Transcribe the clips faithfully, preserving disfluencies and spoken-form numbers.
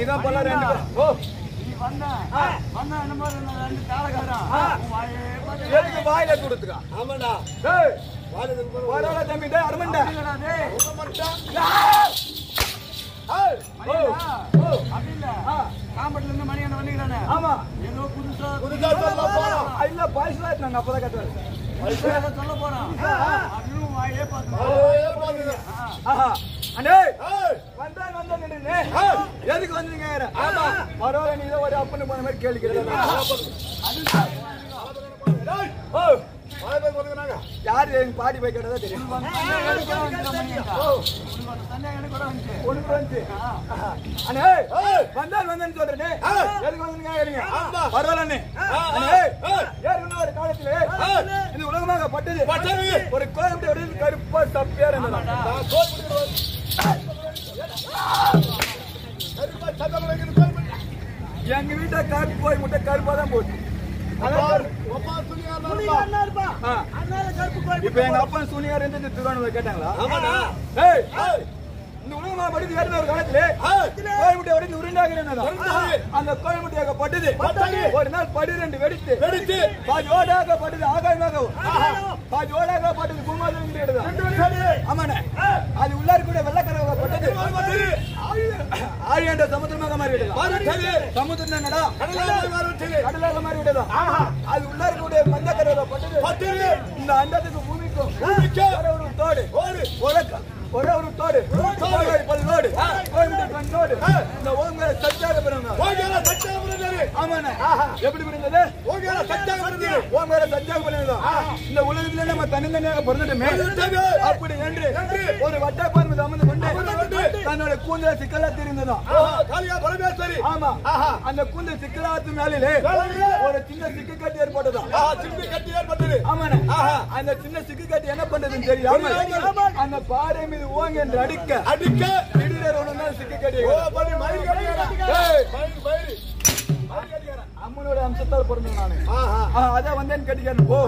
நீதான் போல ரெண்டு ஓ நீ வந்தா வந்தா என்ன மாதிரி ரெண்டு தாளகாரா எதுக்கு வாயில கொடுத்துக்கா ஆமாடா டேய் வாயில தம்பி டேய் அருமண்டா டேய் உமர்டா ஏய் ஓ ஓ அப்படில காம்பட்ல இருந்து மணியன வந்தீங்கறானே ஆமா ஏதோ புதுசா புதுசா சொல்ல போறோம் இல்ல பாய்ஸ்ல நான் அப்பதான் கத்துறேன் புதுசா சொல்ல போறோம் அதுவும் வாயே பாத்து வாயே பாத்து ஆஹா அண்ணே ஏய் வந்தா வந்தா நின்னு எதுக்கு வந்தீங்க ஆமா பரவாயில்லை நீ ஒரு அப்பன்னு போன மாதிரி கேள்வி கேக்குறீங்க டேய் ஓ வாயே போய் போடுங்கறாங்க யார் எங்க பாடி போய் கேட்டதா தெரியும் ஒண்ணு வந்து அண்ணே வந்தால் வந்தேன்னு சொல்றேனே எதுக்கு வந்தீங்க கேக்குறீங்க பரவாயில்லை அண்ணே ஏற்கனவே ஒரு காலத்துல இந்த உலகமாக பட்டது ஒரு கோயம்புத்தூர் வரையில் கருப்பா சப்பியா இருந்தது எங்க வீட்டை காட்டு போய் முட்டை கருப்பா தான் போச்சு இப்ப எங்க அப்பா சூனியார் இருந்து திருவாரூர் கேட்டாங்களா இந்த உலகமா படித்து ஏறின ஒரு காலத்துல கோயம்புட்டை உடைந்து உருண்டாக அந்த கோயம்புட்டையாக பட்டது ஒரு நாள் பன்னிரண்டு வெடித்து வெடித்து பாதி ஓடாக பட்டது ஆகாயமாக பாதி ஓடாக பட்டது பூமாதம் ஆமாண்ணே அது உள்ளாரு கூட வெள்ளக்கரக பட்டது ஆழியாண்ட சமுத்திரமாக மாறிவிட்டது சமுத்திரம் என்னடா கடலாக மாறிவிட்டதா அது உள்ளாரு கூட மந்தக்கரக பட்டது இந்த அண்டத்துக்கு பூமிக்கும் ஒரு தோடு உலக்கம் ஒரே ஒரு தோடு பல்லோடு கண்ணோடு இந்த ஓங்கர சச்சாக பிறந்த ஆமாண்ணே எப்படி பிறந்தது ஓங்கர சச்சாக பிறந்தது ஓங்கர சச்சாக பிறந்தது இந்த உலகத்திலே நம்ம தனித்தனியாக பிறந்துட்டுமே அப்படி என்று ஒரு வட்டப்பான்மை அமர்ந்து கொண்டு தன்னோட கூந்தல சிக்கலா தெரிந்ததா ஆமா அந்த கூந்தல் சிக்கலாத்து மேலே ஒரு சின்ன சிக்கு கட்டி ஏற்பட்டதா சிக்கு கட்டி ஏற்பட்டது ஆமாண்ணே அந்த சின்ன சிக்கு கட்டி என்ன பண்றதுன்னு தெரியாம அந்த பாறை மீது ஓங்க என்று அடிக்க அடிக்க திடீர் ஒரு நாள் சிக்கு கட்டி அம்மனோட அம்சத்தால் பிறந்தேன் நானு அதான் வந்தேன்னு கட்டிக்கிறேன் போ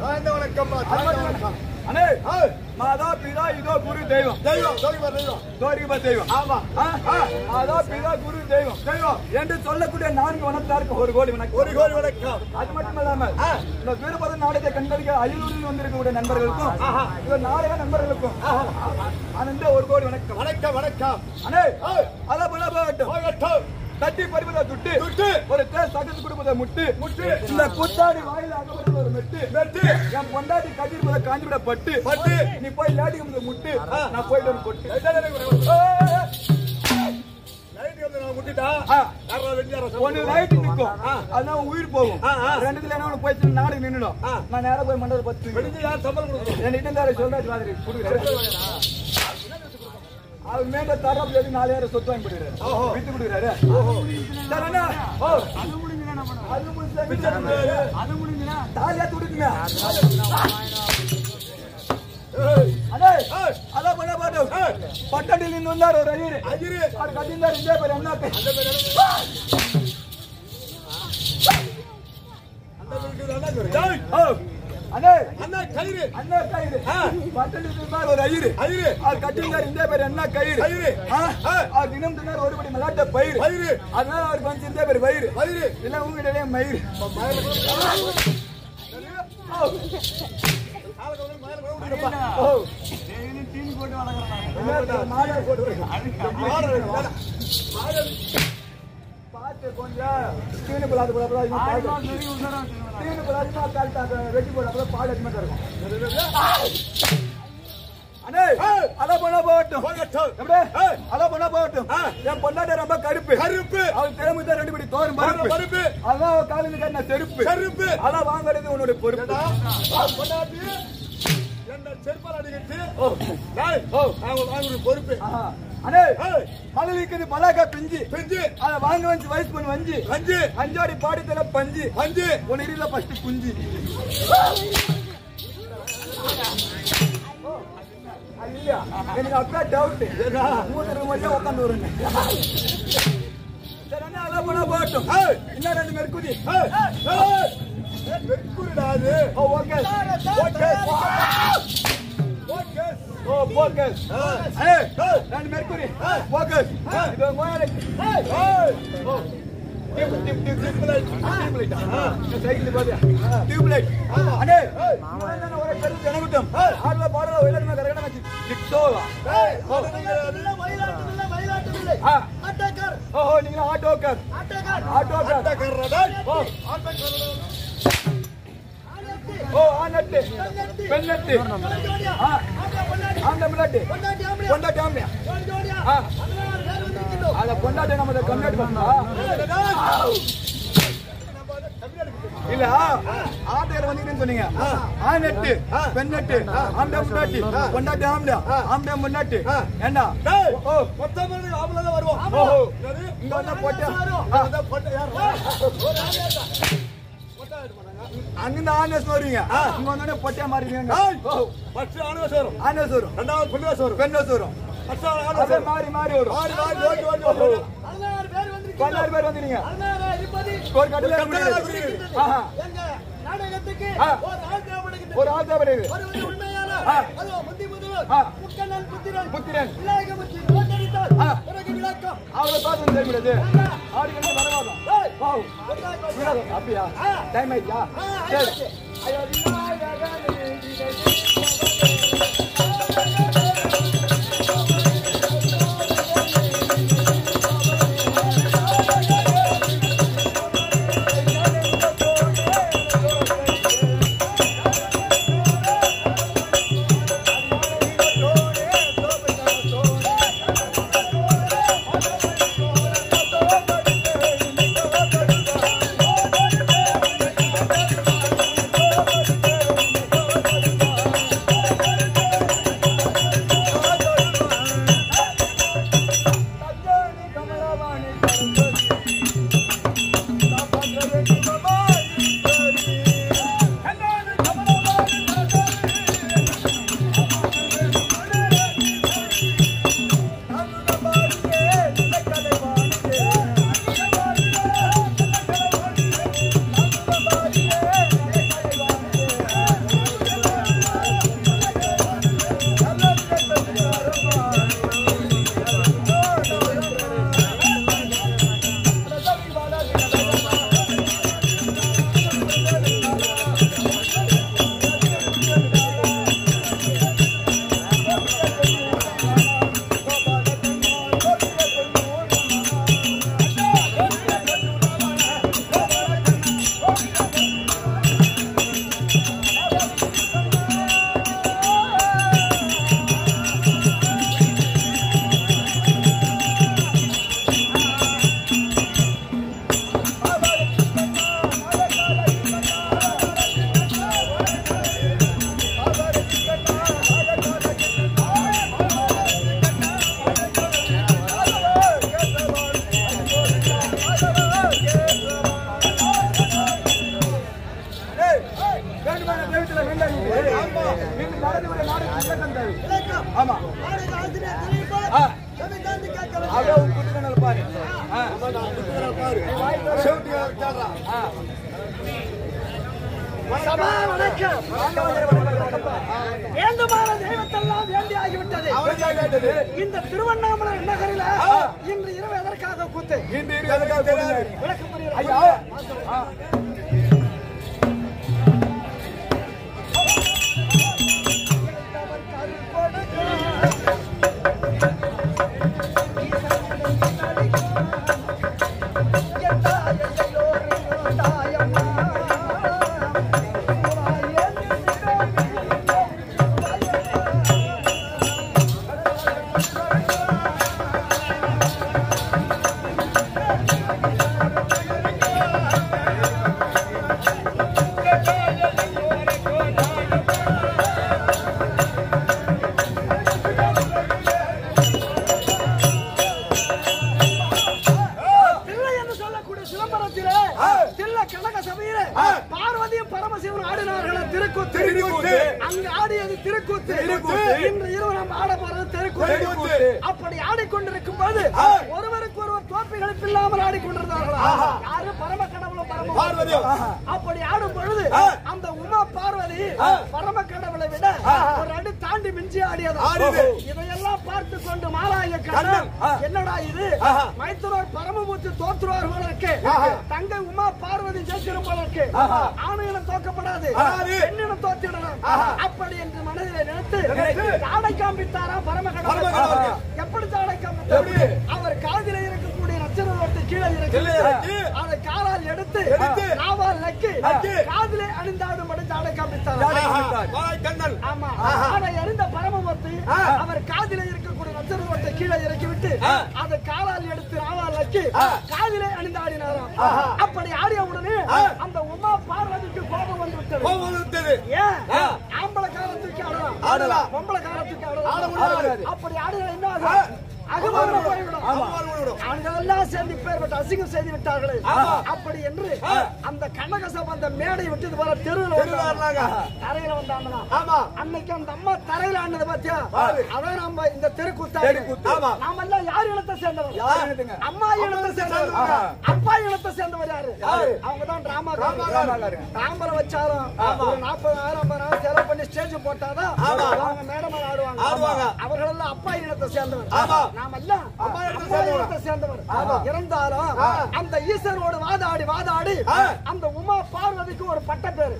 தாழ்ந்த வணக்கம் வணக்கம் அண்ணே மாதா பிதா இதோ குரு தெய்வம் தெய்வம் தெய்வம் தெய்வம் தோரிப தெய்வம் ஆமா மாதா பிதா குரு தெய்வம் தெய்வம் என்று சொல்லக்கூடிய நான்கு வனத்தாருக்கு ஒரு கோடி வணக்கம் ஒரு கோடி வணக்கம் அது மட்டும் இல்லாமல் இந்த வீரபத நாடகத்தை கண்களிக்க அயலூரில் வந்திருக்கக்கூடிய நண்பர்களுக்கும் இந்த நாடக நண்பர்களுக்கும் அந்த ஒரு கோடி வணக்கம் வணக்கம் வணக்கம் அண்ணே அத பல போகட்டும் போகட்டும் தட்டி பறிப்பதை துட்டு துட்டு ஒரு தேர் சகத்து கொடுப்பதை முட்டு முட்டு இந்த குத்தாடி வாயில அகப்பட்ட ஒரு மெட்டு மெட்டு என் பொண்டாட்டி கதிர்பதை காஞ்சி விட பட்டு பட்டு நீ போய் லேடிக்கு முட்டு நான் போயிட்டு வந்து கொட்டு லைட் வந்து நான் முட்டிட்டா யாரா வெட்டியாரா ஒன்னு லைட் நிக்கும் அதான் உயிர் போகும் ரெண்டுல என்ன போயிட்டு நாடு நின்னுடும் நான் நேரா போய் மண்டல பத்து வெடிஞ்சு யார் சம்பளம் கொடுக்கணும் என்கிட்ட இருந்தாரு சொல்றாரு மாதிரி கொடுக்குறாரு அவர் மேல தரப்புல இருந்து நாலாயிரம் சொத்து வாங்கி கொடுக்குறாரு வித்து கொடுக்குறாரு சார் அண்ணா அது முடிஞ்சா என்ன பண்ணுவோம் அது முடிஞ்சா அது முடிஞ்சா தாலியா துடுக்குங்க அடே அத பண்ண பாட்டு பட்டடில இருந்து வந்தார் ஒரு ஐயர் ஐயர் அவர் கட்டிந்தார் இந்த பேர் என்ன அந்த பேர் அந்த வீட்டுல என்ன சொல்றீங்க ஓ அண்ணே அண்ணா கயிறு அண்ணா கயிறு பட்டடில இருந்தார் ஒரு ஐயர் ஐயர் அவர் கட்டிந்தார் இந்த பேர் என்ன கயிறு கயிறு அவர் தினம் தினம் ஒரு படி மலாட்ட பயிர் பயிர் அதனால அவருக்கு வந்து இந்த பேர் வயிறு வயிறு இல்ல உங்ககிட்டயே மயிர் ஓ டெய்லி டீன் போட்டு வளர்க்குறாங்க மாடா போட்டு பாத்து கொஞ்சம் தீனு பிள்ளாது போல ஆறு மாசம் வரைக்கும் உஷாரா வச்சுக்கணும் தீனு பிள்ளாதுமா கால்ட்டாங்க வெட்டி போட பால் அதிகமா இருக்கும் அண்ணே அல பண்ண போகட்டும் எப்படி அல பண்ண போகட்டும் என் பொண்டாட்டி ரொம்ப கருப்பு கருப்பு அவன் திறமை தான் ரெண்டு படி தோறும் பருப்பு பருப்பு அதான் காலையில் கட்டின செருப்பு செருப்பு அதான் வாங்குறது உன்னோட பொறுப்பு பொண்டாட்டி என்ன செருப்பால் அடிக்கிட்டு அவங்க வாங்குற பொறுப்பு அண்ணே மகளிருக்கு பலாக்கா பிஞ்சு பிஞ்சு அத வாங்க வந்து வயசு பண்ணி வஞ்சி அஞ்சு அஞ்சாடி பாடித்தல பஞ்சு அஞ்சு ஒன்னு இருல ஃபர்ஸ்ட் குஞ்சு இல்லையா எனக்கு அப்பா டவுட் மூணு ரூம் மட்டும் உட்காந்து வருங்க சரி அண்ணா அதான் பண்ண போகட்டும் இன்னும் ரெண்டு மெர்க்குதி மெர்க்குரிடா அது ஓகே ஓகே ஓ போக்கஸ் ஏய் ரெண்டு மெர்க்குரி போக்கஸ் இது மோயல ஓ dip dip dip dip light dip light இந்த சைக்கிள் பாத்தியா டிப் லைட் அண்ணே நான் ஒரு பெரிய ஜனகுட்டம் ஆடுல பாடுற வயலட்னா கரெக்ட்டா வச்சி டிக்டோவா ஏய் இல்ல வயலாட்டு வயலாட்டு இல்லை ஆட்டோக்கார் ஓஹோ நீங்க ஆட்டோக்கார் ஆட்டோக்கார் ஆட்டோக்கார் ஆட்டோக்காரடா ஓ ஆட்டோக்காரடா ஓ ஆனட்டு பெண்ணட்டு ஆ ஆண்ட முன்னாடி பொண்டாட்டி ஆம்பளையா அத பொண்டாட்டி நம்ம கம்ப்ளீட் பண்ணா இல்ல ஆட்டையர் வந்தீங்கன்னு சொன்னீங்க ஆனட்டு பெண்ணட்டு ஆம்பளை முன்னாடி பொண்டாட்டி ஆம்பளையா ஆம்பளை முன்னாடி ஏண்டா ஓ மொத்தமா ஆம்பளை தான் வருவோம் ஓஹோ இங்க வந்தா போட்டா அங்கிருந்து ஆனஸ் வருவீங்க இங்க வந்தோடனே பொட்டியா மாறிடுவீங்க ஃபர்ஸ்ட் ஆனஸ் வரும் ஆனஸ் வரும் ரெண்டாவது பெண்ணஸ் வரும் பெண்ணஸ் வரும் ஃபர்ஸ்ட் ஆனஸ் அதே மாறி மாறி வரும் மாறி மாறி ஓடி ஓடி ஓடி பதினாறு பேர் வந்து பதினாறு பேர் வந்தீங்க பதினாறு இருபது ஒரு கட்டளை ஆஹா எங்க நாடகத்துக்கு ஒரு ஆள் தேவைப்படுகிறது ஒரு ஆள் தேவைப்படுது ஒரு உண்மையான அதோ முந்தி முதல்வர் முக்கண்ணன் புத்திரன் புத்திரன் விநாயக முத்தி ஓட்டடித்தார் பிறகு விளக்கம் அவரை பார்த்து தெரியாது ஆடி என்ன வரவாதம் வாவ் விடாத அப்படியா டைம் ஆயிச்சா சரி ஐயோ விநாயகனே கடுமையான தெய்வத்தில் வேண்டாம். ஆமா. நீங்க நடந்து நாடு இலக்கம் தரு. இலக்கம். ஆமா. நாடு ஆசிரியர் தெரியுமா? ஆ. சமிதாந்தி கேட்கல. அதோ குட்டுகனல் பாரு. ஆ. ஆமா குட்டுகனல் பாரு. செவுட்டி கேட்றா. ஆ. சபா வணக்கம். வேண்டுமான தெய்வத்தெல்லாம் வேண்டி ஆகிவிட்டது. இந்த திருவண்ணாமலை நகரில் இன்று இரவு எதற்காக கூத்து? இன்று இரவு எதற்காக கூத்து? விளக்கம் புரியல. ஐயா. பார்வதியும் பரமசிவன் ஆடினார்கள் திருக்கூத்து. அங்கு ஆடியது திருக்கூத்து. இன்று இரவு நாம் ஆட போறது திருக்கூத்து. அப்படி ஆடிக்கொண்டிருக்கும் போது ஒருவருக்கு ஒருவர் தோப்பிகளுக்கு இல்லாமல் ஆடிக்கொண்டிருந்தார்களா? யாரு? பரம கடவுளும் பரம. அப்படி ஆடும் பொழுது அந்த உமா பார்வதி பரம கடவுளை விட ஒரு அடி தாண்டி மிஞ்சி ஆடியது. இதையெல்லாம் பார்த்து கொண்டு மாலாய கண்ணன் என்னடா இது மைத்துனர் பரமமூர்த்தி தோற்றுவார் போல இருக்கு, தங்கை உமா பார்வதி ஜெயிச்சிடும் போல இருக்கு, ஆணையிடம் தோக்கப்படாது, பெண்ணிடம் தோற்றிடலாம் அப்படி என்று மனதிலே நினைத்து தாடை காண்பித்தாரா பரம கடவுள். எப்படி தாடை காண்பித்தார்? அவர் காதிலே இருக்கக்கூடிய நட்சத்திரத்தை கீழே இறக்கி அதை காலால் எடுத்து நாவால் நக்கி காதிலே அணிந்தாடும்படி தாடை காண்பித்தார். ஆமா, அதை அறிந்த பரமமூர்த்தி அவர் காதிலே இருக்கக்கூடிய நட்சத்திரத்தை கீழே இறக்கிவிட்டு அதை காலால் எடுத்து நாவால் நக்கி காதிலே அணிந்தாடினாராம். அப்படி ஆடிய உடனே அந்த உமா பார்வதிக்கு கோபம் வந்து விட்டது. ஏன் ஆம்பளை காலத்துக்கு ஆடலாம், ஆடலாம் பொம்பளை காலத்துக்கு ஆடலாம். அப்படி ஆடினா என்ன ஆகும்? அகமானம் போய்விடும். ஆண்களெல்லாம் சேர்ந்து பேர்பட்ட அசிங்கம் செய்து விட்டார்களே. அப்படி என்று அந்த கனகசபை அந்த மேடை விட்டு போல தெருவில் வந்தாங்க, தரையில வந்தாங்கன்னா அன்னைக்கு அந்த அம்மா தரையில ஆனது பாத்தியா? அதான் நம்ம இந்த தெருக்கூத்தா. நாம எல்லாம் யார் இனத்தை சேர்ந்தவர்? அம்மா இனத்தை சேர்ந்தவர். அப்பா இனத்தை சேர்ந்தவர் யாரு? அவங்கதான் டிராமா தாம்பரம் வச்சாலும் ஒரு நாற்பதாயிரம் ஐம்பதாயிரம் செலவு பண்ணி ஸ்டேஜ் போட்டாதான் அவங்க மேடம் ஆடுவாங்க. அவர்கள் எல்லாம் அப்பா இனத்தை சேர்ந்தவர். இருந்தாலும் அந்த ஈஸ்வரோடு வாதாடி வாதாடி அந்த உமா பார்வதிக்கு ஒரு பட்ட பேரு.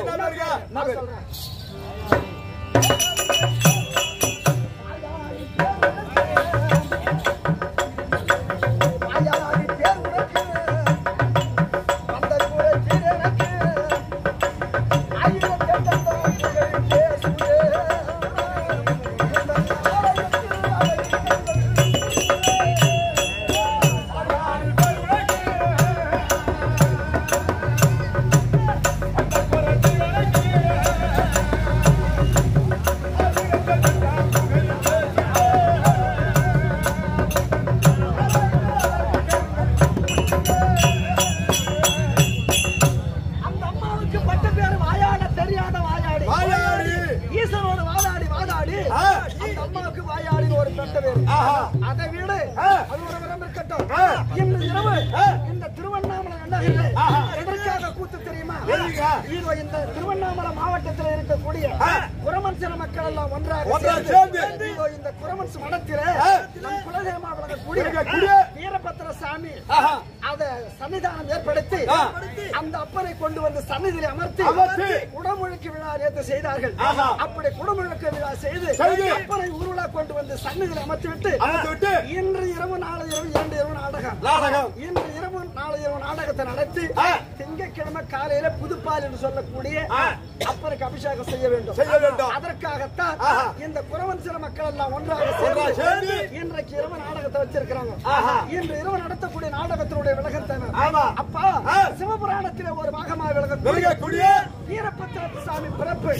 அதை விட அது ஒரு விரம் இருக்கட்டும். இன்று இரவு இந்த திருவண்ணாமலை நகரில் எதற்காக கூத்து தெரியுமா? இதோ இந்த திருவண்ணாமலை மாவட்டத்தில் இருக்கக்கூடிய குரமன்சில மக்கள் எல்லாம் ஒன்றாக சேர்ந்து இதோ இந்த குரமன்ஸ் மடத்திலே நம் குலதெய்வமாக விளங்கக்கூடிய வீரபத்திர சாமி அதை சன்னிதானம் ஏற்படுத்தி அந்த அப்பனை கொண்டு வந்து சன்னிதியில் அமர்த்தி குடமுழுக்கு விழா நேற்று செய்தார்கள். அப்படி குடமுழுக்கு விழா செய்து அப்பனை ஊர்வலா கொண்டு வந்து சன்னிதியில் அமர்த்தி விட்டு இன்று இரவு நாளை இரவு இரண்டு இரவு நாடகம் இன்று இரவு நாளை இரவு நாடகத்தை நடத்தி திங்கட்கிழமை காலையில புதுப்பால் என்று சொல்லக்கூடிய அப்பனுக்கு அபிஷேகம் செய்ய வேண்டும். அதற்காகத்தான் இந்த குரவன்சில மக்கள் எல்லாம் ஒன்றாக சேர்ந்து இன்றைக்கு இரவு நாடகத்தை வச்சிருக்கிறாங்க. இன்று இரவு நடத்தக்கூடிய நாடகத்தினுடைய விளக்கத்தை அப்பா சிவபுராணத்திலே ஒரு பாகமாக விளக்கக்கூடிய வீரபத்திர சாமி பிறப்பு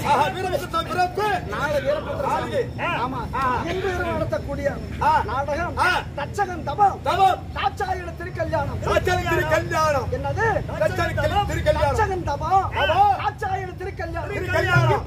நாளை வீரபத்திர சாமி. ஆமா, இன்று இரவு நடத்தக்கூடிய நாடகம் தச்சகன் தபம் தாட்சாயண திருக்கல்யாணம். என்னது? தச்சகன் தபம் தாட்சாயண திருக்கல்யாணம்.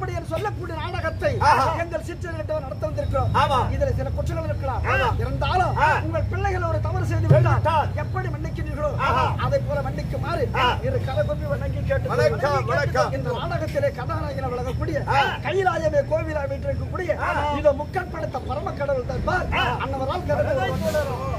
இப்படி என்று சொல்லக்கூடிய நாடகத்தை எங்கள் சிற்றறிஞர் நடத்த வந்திருக்கிறோம். ஆமா. இதுல சில குற்றங்கள் இருக்கலாம். இருந்தாலும் உங்கள் பிள்ளைகள் ஒரு தவறு செய்து விட்டால் எப்படி மன்னிக்கிறீர்களோ அதை போல மன்னிக்குமாறு இரு கரகொப்பி வணங்கி கேட்டு வணக்கம், வணக்கம். இந்த நாடகத்திலே கதாநாயகன் வழங்கக்கூடிய கைலாயமே கோவிலா வீட்டிற்கக்கூடிய இதை முக்கற்படுத்த பரம கடவுள் தருவார் அன்னவரால் கடவுள்